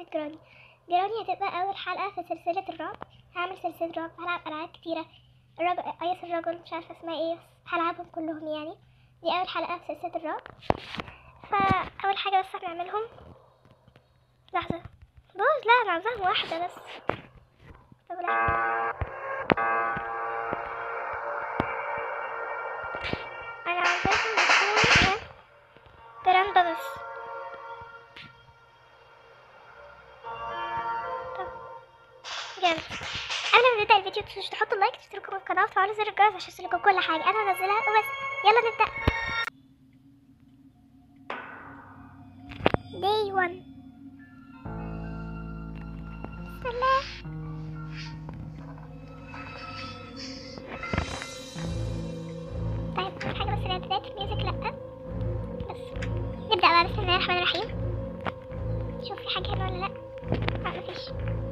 جراني. جراني هتبقى اول حلقة في سلسلة الرعب. هعمل سلسلة رعب، هلعب العاب كتيرة، ايس الرجل، مش عارفة اسمها ايه، بس هلعبهم كلهم يعني. دي اول حلقة في سلسلة الرعب. فاول حاجة بس هنعملهم لحظة بوز. لا انا عاوزاهم واحدة بس. طب انا عاوزاهم يكون جراندا بس. طب جامد. قبل ما نبدأ الفيديو متنسوش تحطوا لايك، تشتركوا في القناة وتفعلوا زر الجرس عشان يوصلكوا كل حاجة انا هنزلها وبس. يلا نبدأ. Day 1. سلام. طيب اول حاجة بس الاعدادات الميوزك لأ، بس نبدأ بقى. بسم الله الرحمن الرحيم. شوف في حاجة هنا ولا لأ. لا مفيش.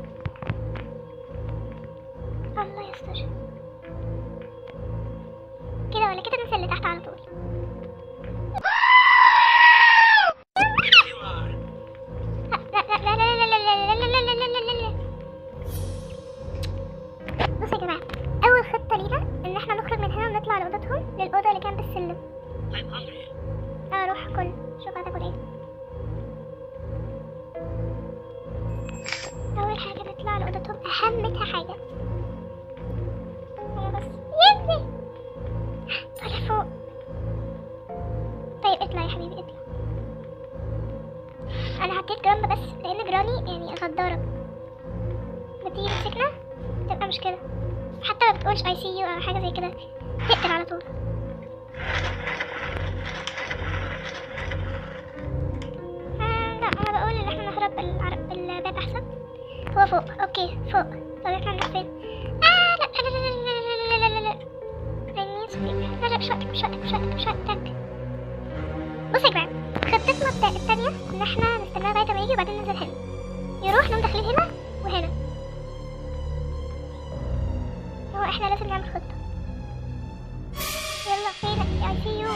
الله يستر. كده ولا كده ننزل اللي تحت على طول. بصوا يا جماعة، أول خطة لينا إن احنا نخرج من هنا ونطلع لأوضتهم، للأوضة اللي كان بالسلم. روح كل شوف هتاكل ايه. أول حاجة نطلع لأوضتهم، أهمتها حاجة بس يبني طالع فوق. طيب اطلع يا حبيبي اطلع. أنا حطيت جرامبة بس لأن جراني يعني غدارة، ما تيجي تمسكنا تبقى مشكلة. حتى ما بتقولش ICU أو حاجة زي كده، تقتل على طول. لا أنا بقول إن احنا نهرب بالباب أحسن. هو فوق، أوكي فوق. طب احنا نروح فين؟ لا لا لا لا لا لا لا لا لا لا لا، مش وقتك مش وقتك مش وقتك مش وقتك. بصوا يا جماعة، خطتنا التانية إن احنا نستناه لغاية ما يجي وبعدين ننزل هنا، يروح نقوم داخلين هنا وهنا. هو احنا لازم نعمل خطة. يلا فينك يا ICU؟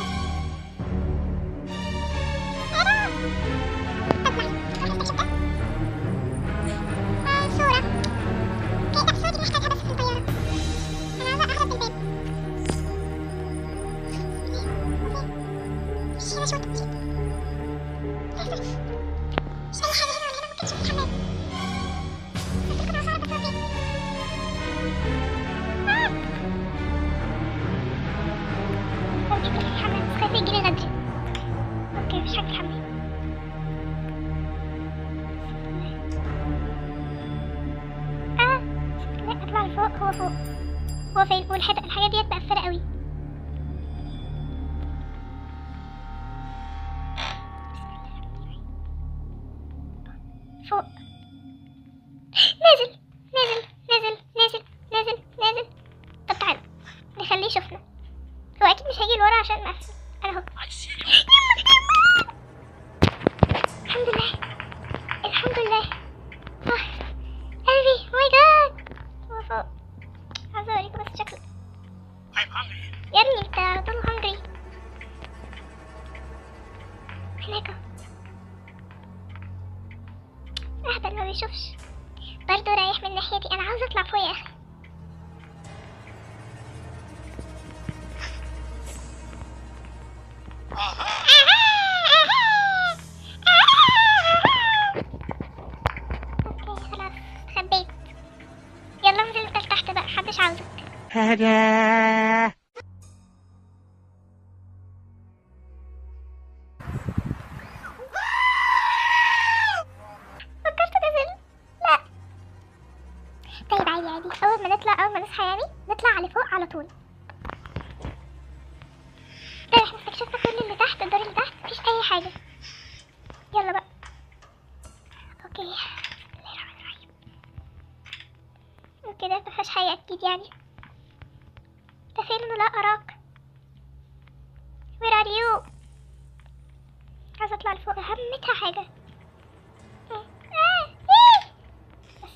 اوكي مش حاجة الحمام. لا اطلع لفوق. هو فوق. هو فين؟ والحاجة ديت مقفلة قوي. فوق. نازل نازل نازل نازل نازل نازل. طب تعالى نخليه يشوفنا. هو اكيد مش هيجي لورا عشان مقفل. انا اهو. الحمد لله الحمد لله. قلبي ماي جاد. هو فوق. عايزة اوريكم بس شكله. يا ابني انت على طول هنجري. هناك اهبل ما بيشوفش. برضه رايح من ناحيتي. انا عاوزة اطلع فوق يا اخي. اوكي خلاص خبيت. يلا انزل انت لتحت بقى، محدش عاوزك. فكرت انزل. لا طيب عادي عادي. اول ما نصحى يعني نطلع على فوق على طول. طيب احنا استكشفنا كل اللي تحت، الدور اللي تحت مفيش اي حاجة. يلا بقى. اوكي بسم الله الرحمن الرحيم. وكده مفيهاش حاجة اكيد يعني. انت فين؟ انا لا اراك. Where are you؟ عايزة اطلع لفوق، اهمتها حاجة. بس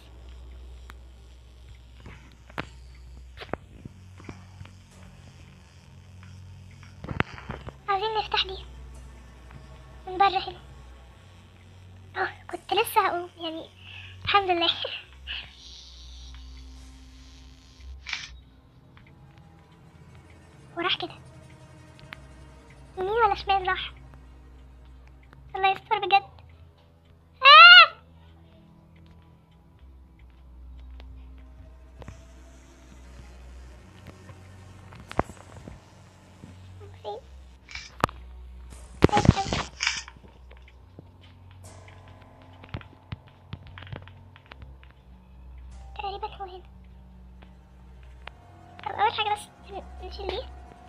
عايزين نفتح دي من بره هنا. كنت كنت لسه هقوم يعني. الحمد لله. وراح كده يمين ولا شمال؟ راح. الله يستر بجد. فين؟ تقريبا هو هنا. طب اول حاجه بس نشيل دي.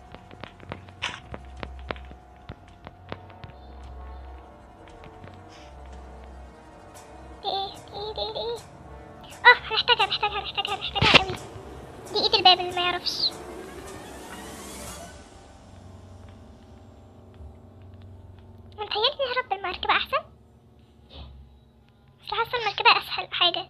دي هنحتاجها قوي. دي ايد الباب اللي ما يعرفش. متهيألي نهرب بالمركبة احسن، بس حاسة المركبة اسهل حاجة.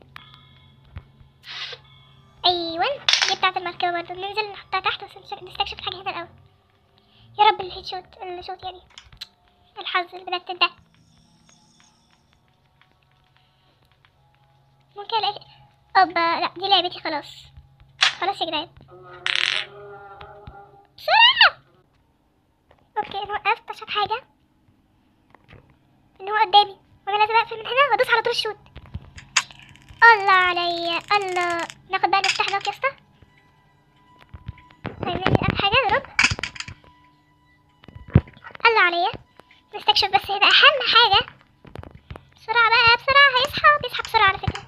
ايوه دي بتاعة المركبة برضه. ننزل نحطها تحت ونستكشف الحاجة هنا الاول. يا رب الهيد شوت يعني الحظ اللي بدأت تبدأ. ممكن الاقي اوبا. لا دي لعبتي خلاص. خلاص يا جدعان بسرعة. اوكي انا وقفت عشان حاجة ان هو قدامي وانا لازم اقفل من هنا وادوس على طول الشوت. الله عليا الله. ناخد بقى المفتاح ده يا اسطى. طيب نعمل حاجة نضرب. الله عليا. نستكشف بس هنا اهم حاجة. بسرعة بقى بسرعة. بيصحى بسرعة على فكرة.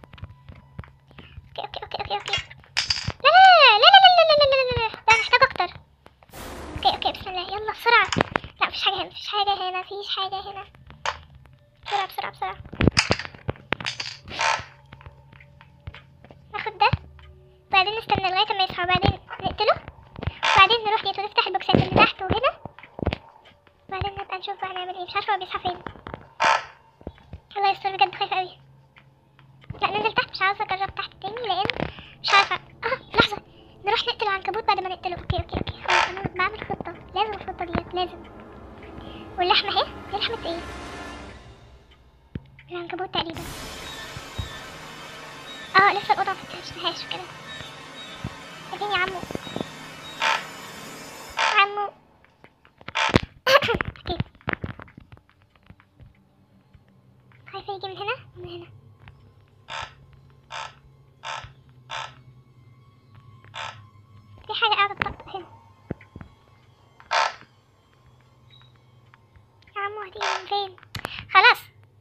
اوكي لا ده محتاج اكتر. اوكي بسم الله يلا بسرعة. لا مفيش حاجة هنا. بسرعة. ناخد ده وبعدين نستنى لغاية ما يصحى وبعدين نقتله وبعدين نروح ديت ونفتح البوكسات اللي تحت وهنا وبعدين نبقى نشوف بقى نعمل ايه. مش عارفة هو بيصحى فين. الله يستر بجد خايفة اوي. لا ننزل تحت. مش عاوزة اجرب تحت تاني لان مش عارفة. لحظة نروح نقتل العنكبوت بعد ما نقتله. اوكي خلاص انا بعمل خطة. لازم الخطة ديت لازم. واللحمة اهي. دي لحمة ايه؟ العنكبوت تقريبا. لسه الأوضة مفتحناهاش وكده. اديني عمو. اوكي خايفة يجي من هنا ومن هنا. في حاجة قاعدة تطق هنا. يا عمو هتيجي من فين؟ خلاص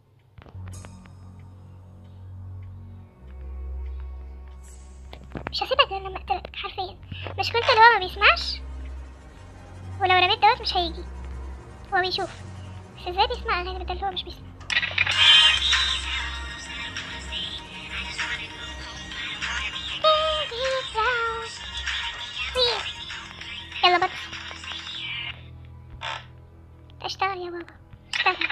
مش هسيبك غير لما اقتلك حرفيا. مشكلته اللي هو ما بيسمعش ولو رميت دوت مش هيجي. هو بيشوف بس ازاي بيسمع اغاني بدل هو مش بيسمع. يلا بطل اشتغل يا بابا اشتغل.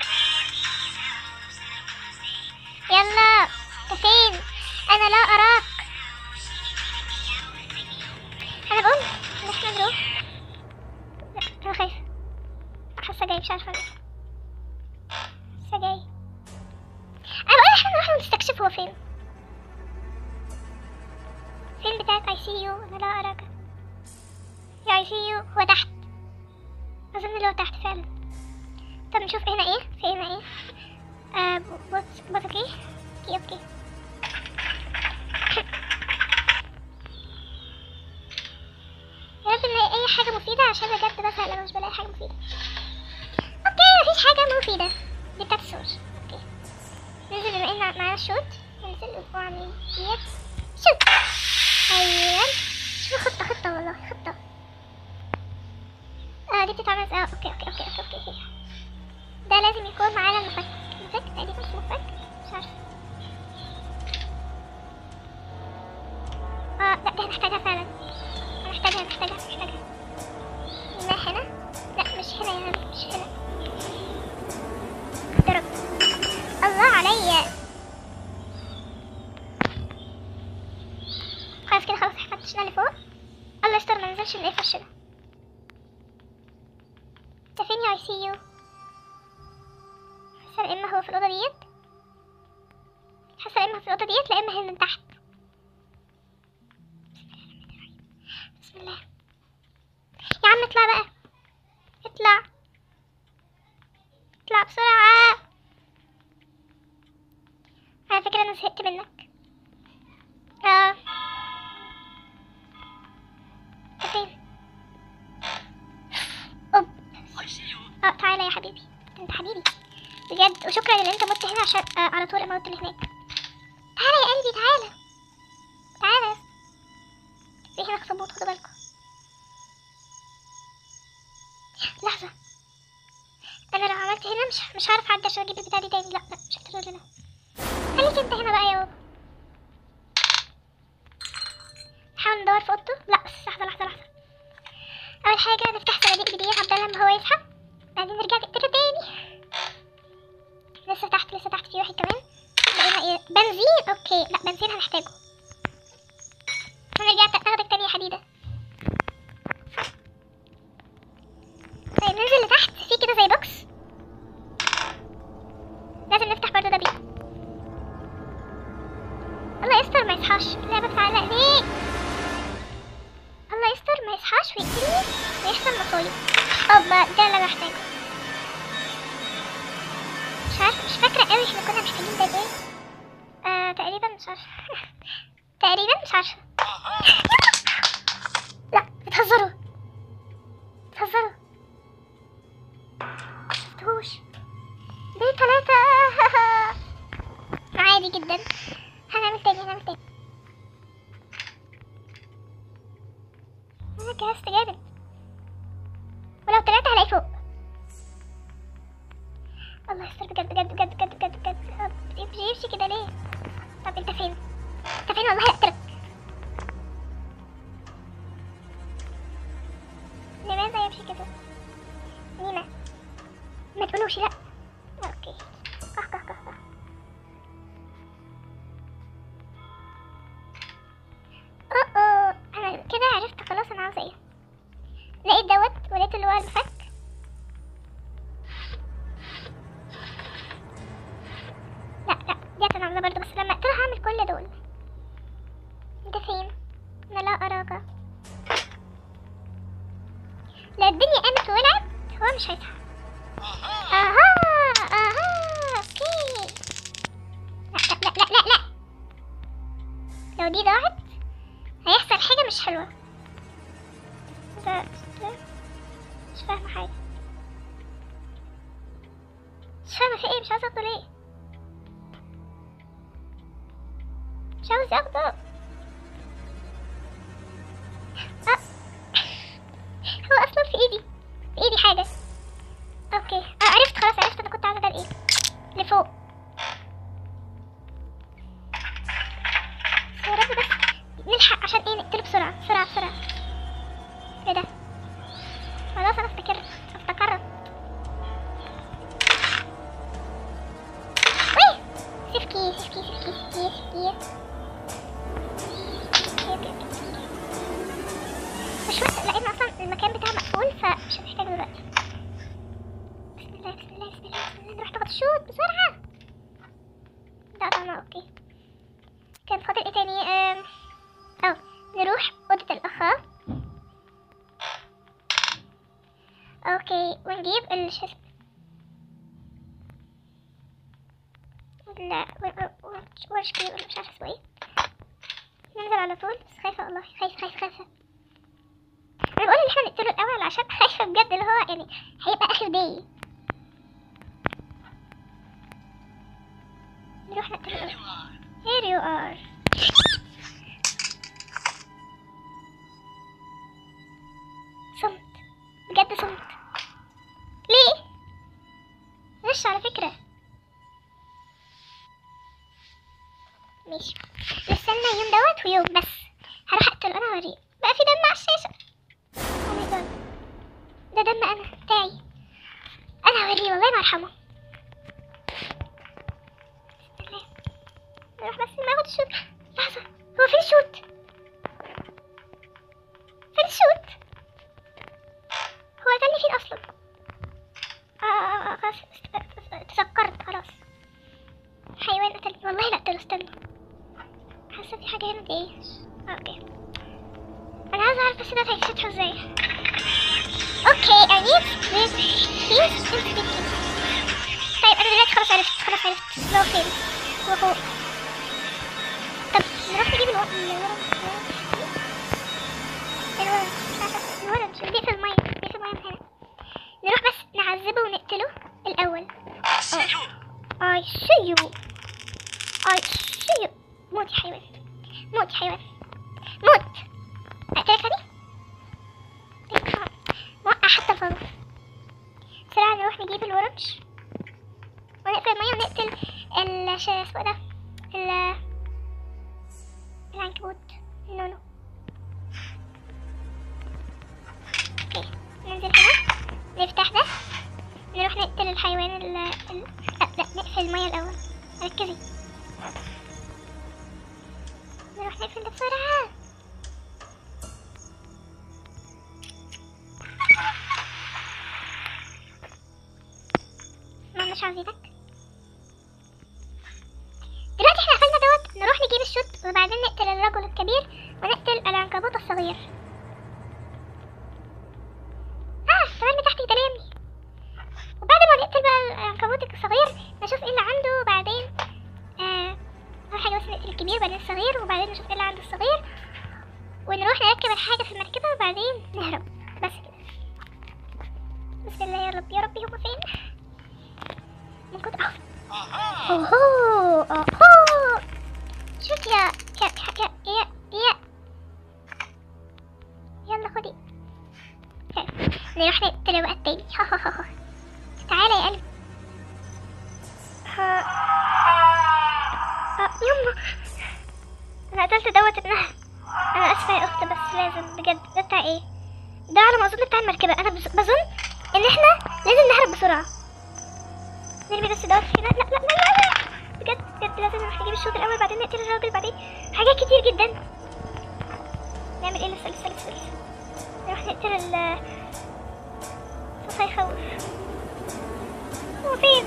يلا انت فين؟ انا لا اراك. انا بقول ان احنا نروح. لا انا خايفة. حاسة جاي مش عارفة ليه. حاسة جاي. انا بقول احنا نروح نستكشف هو فين. فين بتاعت اي سي يو؟ انا لا اراك. يا اي سي يو هو تحت. اظن اللي هو تحت فعلا. طب نشوف هنا ايه. في هنا ايه؟ اوكي يا رب نلاقي اي حاجة مفيدة عشان بجد بزهق لما مش بلاقي حاجة مفيدة. اوكي مفيش حاجة مفيدة. دي بتاعت الصور. اوكي ننزل بما ان معانا الشوت. ننزل ونبقوا عاملين ديت شوت. ايوه شوف خطة والله خطة. دي بتتعمل ازاي؟ اوكي ده لازم يكون معانا المفك تقريبا. مش مفك مش عارفة. لا دي هنحتاجها فعلا. هنحتاجها هنا. لا مش هنا يا هنا مش هنا. ضرب. الله عليا. خلاص كده خلاص فتشنا اللي فوق. الله يستر ما ننزلش نلاقي فرشنا. انت فين يا اي سي يو؟ حاسة اما هو في الأوضة ديت حاسه يا اما في الاوضه ديت، لا اما هنا من تحت. بسم الله يا عم، اطلع بقى، اطلع اطلع بسرعه. على فكره انا زهقت منك. فين؟ اوب. تعالى يا حبيبي، انت حبيبي بجد، وشكرا ان انت مت هنا عشان على طول اموت اللي هناك. تعالى يا قلبي، تعالى تعالى. في هنا اخطبوط، خدوا بالكم. لحظة، انا لو عملت هنا مش هعرف اعدي عشان اجيب البتاع دي تاني. لا لا مش هقدر هنا. خليك انت هنا بقى يا بابا. نحاول ندور في اوضته. لا بس لحظة لحظة لحظة. اول حاجة نفتح صناديق بدية عبدالله لما هو يصحى، بعدين نرجع نقتله تاني. لسه تحت لسه تحت، في واحد كمان. لقينا ايه؟ بنزين. اوكي، لا بنزين هنحتاجه. هنرجع ناخدك تاني يا حديدة. طيب ننزل لتحت، في كده زي بوكس لازم نفتح برضه ده بيه. الله يستر ما يصحاش، اللعبة بتعلق ليه؟ الله يستر ما يصحاش ويقتلني ويحصل مصايب. ما ده اللي انا محتاجه. مش عارفة، مش فاكرة قوي احنا كنا محتاجين ده ايه. تقريبا مش عارفة. تقريبا مش عارفة. لا بتهزروا بتهزروا. مشفتهوش. ليه 3؟ عادي جدا. هنعمل تاني هنعمل تاني. انا جهزت جامد، ولو طلعت هلاقي فوق. الله يستر بجد بجد بجد بجد بجد بجد. بيمشي كده ليه؟ طب انت فين؟ انت فين؟ والله هقتلك. لماذا يمشي كده؟ نيمة ما تقولوش لا. اوكي كه انا كده عرفت خلاص انا عاوزه ايه. لقيت دوت ولقيت اللي هو المفك. لا لا ديت انا عاوزه برضه، بس لما اقتلها هعمل كل دول. انت فين؟ انا لا اراك. لا الدنيا قامت وولعت، هو مش هيصحى. اوكي. لا لا لا لا لا، لو دي ضاعت هيحصل حاجة مش حلوة. ده مش فاهمة حاجة، مش فاهمة في ايه. مش عاوزة اخده ليه؟ مش عاوز اخده. هو اصلا في ايدي حاجة. اوكي عرفت خلاص، عرفت انا كنت عاوزة ده لايه. لفوق. يا رب بس نلحق عشان ايه نقتله بسرعة بسرعة بسرعة. ايه ده؟ خلاص انا افتكرت. ويه سيفكي سيفكي سيفكي سيفكي سيفكي. مش وقت لان اصلا المكان بتاعه مقفول، فمش هنحتاجه دلوقتي. بسم الله بسم الله بسم الله بسم الله. نروح ناخد الشوط بسرعة. ده طبعا اوكي. كان فاضل ايه تاني؟ نروح اوضة الاخ. اوكي ونجيب الشسم. لا ورش كده مش عارفه اسمه ايه. ننزل على طول، بس خايفه والله، خايفه. انا بقول ان احنا نقتله الاول عشان خايفه بجد، اللي هو يعني هيبقى اخر داي. نروح نقتله الاول. Here you are. صمت بجد صمت. ليه؟ غش على فكرة. ماشي نستنى يوم دوت ويوم بس. هروح اقتله انا اوريه. بقى في دم على الشاشة. او ماي جاد، ده دم انا بتاعي. انا هوريه والله ما ارحمه. نروح بس ناخد الشوت. لحظة، هو فين الشوت؟ فين الشوت؟ هو قتلني فين اصلا؟ خلاص تذكرت خلاص. حيوان قتلني والله. لا اقتله، استنى بس ده هيفتحه ازاي؟ اوكي I need this piece and sticky. طيب انا دلوقتي خلاص عرفت هو فين. هو فوق. طب نروح نجيب الورم بيقفل المية من هنا. نروح بس نعذبه ونقتله الأول. I see you. موت يا حيوان. موت. أقتلك هذه؟ موقع حتى الفرو. بسرعة نروح نجيب الورنج ونقفل المية ونقتل اسمه ده العنكبوت النونو. اوكي ننزل هنا نفتح ده نروح نقتل الحيوان لا نقفل المية الأول. ركزي. نروح نقفل ده بسرعة. ما مش عاوزينك دلوقتي. احنا قفلنا دوت. نروح نجيب الشوت وبعدين نقتل الرجل الكبير ونقتل العنكبوت الصغير. كمان تحت ده يمي. وبعد ما نقتل بقى العنكبوت الصغير نشوف ايه اللي عنده. وبعدين اول حاجه بس نقتل الكبير بعدين الصغير وبعدين نشوف ايه اللي عنده الصغير ونروح نركب الحاجه في المركبه وبعدين نهرب. بس كده. بسم الله يا رب هما فين؟ من كتر اوهو شوف يا يلا خدي. نروح نقتله بقى التاني. تعالى يا قلبي. يما انا قتلت دوت ابنها. انا اسفه يا اخت بس لازم بجد. ده بتاع ايه؟ ده على ما اظن بتاع المركبه. انا بظن ان احنا لازم نهرب بسرعه. نرمي بس دوت هنا. لا بجد لازم نروح نجيب الشوط الاول بعدين نقتل الراجل بعدين حاجات كتير جدا. نعمل ايه؟ لسه نروح نقتل صوت هيخوف. هو فين؟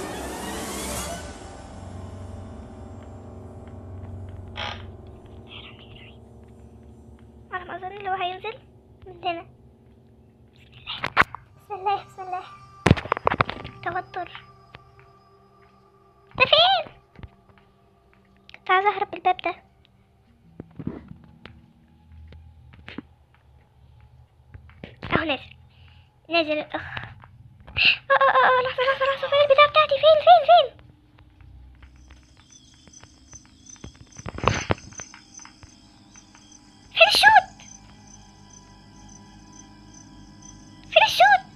على ما اظن اللي هو هينزل من هنا. بسم الله توتر. ده فين؟ كنت عايزة اهرب بالباب ده. اهو نازل الاخ. لحظة فين البتاع بتاعتي؟ فين الشوت؟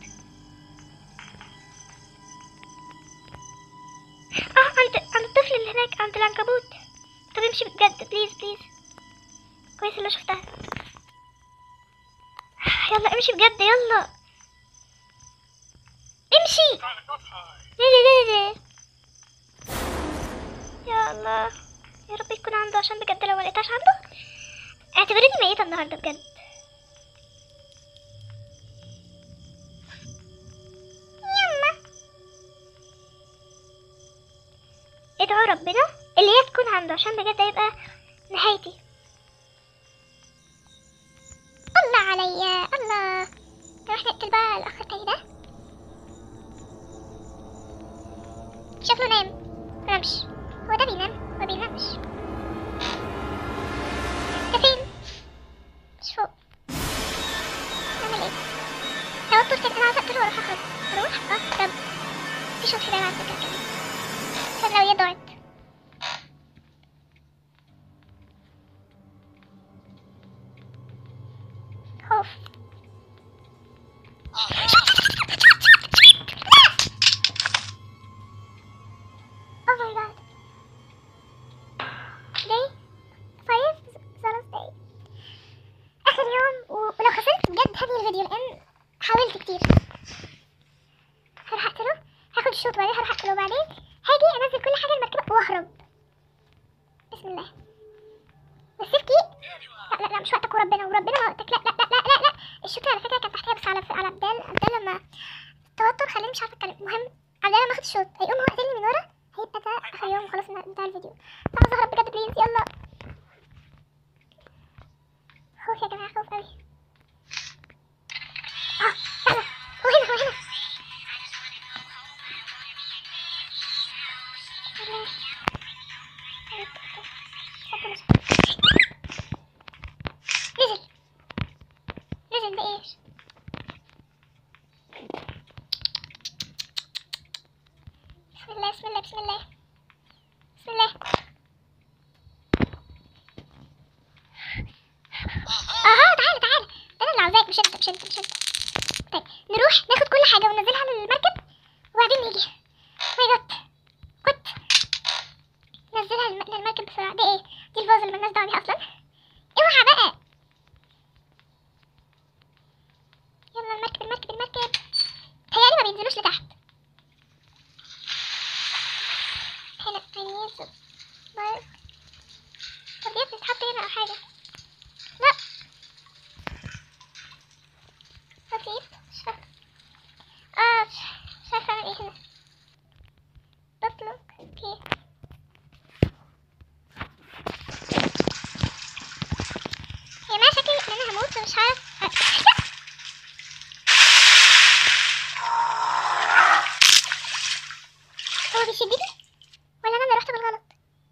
عند الطفل اللي هناك عند العنكبوت. طب امشي بجد بليز كويس اللي شفتها. يلا امشي بجد يلا امشي. ليه يا الله يا رب يكون عنده عشان بجد لو ملقتهاش عنده اعتبريني ميتة النهاردة بجد. ادعوا ربنا اللي هي تكون عنده عشان بجد هيبقى نهايتي. الله عليا الله. نروح نقتل بقى الاخ التاني ده. شكله نام. منامش. هو ده بينام ما بينامش. ده فين؟ مش فوق. نعمل ايه؟ توتر كده. انا عايزة اقتله واروح اخد. طب في شوط حلال على فكرة كمان عشان لو ضاعت. خوف. Oh my god. Day 5 Thursday. آخر يوم ولو خسرت بجد هذه الفيديو لأن حاولت كتير. هروح أقتله. هاخد الشوط بعدين هروح أقتله بعدين هاجي أنزل كل حاجة المركبة وأهرب. بسم الله. والسيف كي. لا مش وقتك وربنا ما وقتك. لا الشوط على فكرة كان تحتيها بس على عبدال لما التوتر خليني مش عارفة أتكلم. المهم عبدال لما أخد الشوط هيقوم هو قاتلني من ورا هيبقى ده آخر يوم وخلاص انتهى الفيديو. عاوزة أهرب بجد بليز يلا. خوف يا جماعة خوف أوي. ولا ايش؟ بسم الله بسم الله بسم الله بسم الله. تعالى تعالى، ده انا اللي عاوزاك مش انت مش انت مش انت. طيب نروح ناخد كل حاجة وننزلها للمركب وبعدين نيجي. ماي جاد كنت نزلها للمركب بسرعة. ده ايه؟ دي الفازة اللي ملناش دعوة بيها اصلا. اوعى بقى. يلا المركب المركب المركب. تهيألي ما بينزلوش لتحت. هنا هننزل بس. طب دي بتتحط هنا او حاجة؟ لا بسيط. مش فاهمة. مش عارفة اعمل ايه هنا. بطلق اوكي. هي ما شكلي ان انا هموت ومش هعرف. هو بيشدني ولا انا اللي رحت بالغلط؟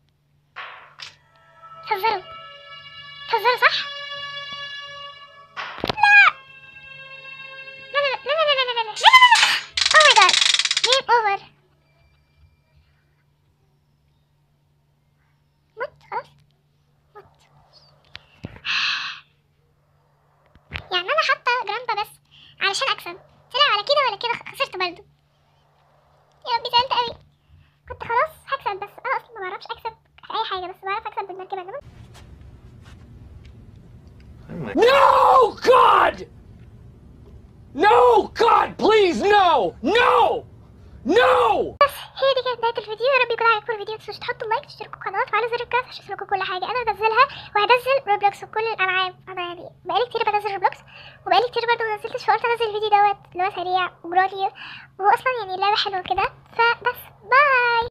تهزروا تهزروا صح؟ لا لا لا لا لا لا لا لا لا لا. اوه ماي جاد جيم اوفر. مت خلاص مت. يعني انا حاطه جرامبا بس علشان اكسب، طلع على كده ولا كده خسرت برضه. يا ربي زعلت قوي، كنت خلاص هكسب بس انا اصلا ما بعرفش اكسب في اي حاجه، بس بعرف اكسب بالمركبه. انما No, God! No, God, please, no! No! No! بس هي دي كانت نهايه الفيديو. يا رب يكون عجبكم الفيديو. متنسوش تحطوا لايك تشتركوا القناه وتفعلوا زر الجرس عشان يوصلكوا كل حاجه انا بنزلها، وهنزل روبلوكس وكل الالعاب. انا يعني بقالي كتير بنزل روبلوكس وبقالي كتير برضه ما نزلتش، فقلت انزل الفيديو دوت اللي هو سريع وجرالي، وهو اصلا يعني اللعبه حلوه كده. فبس باي.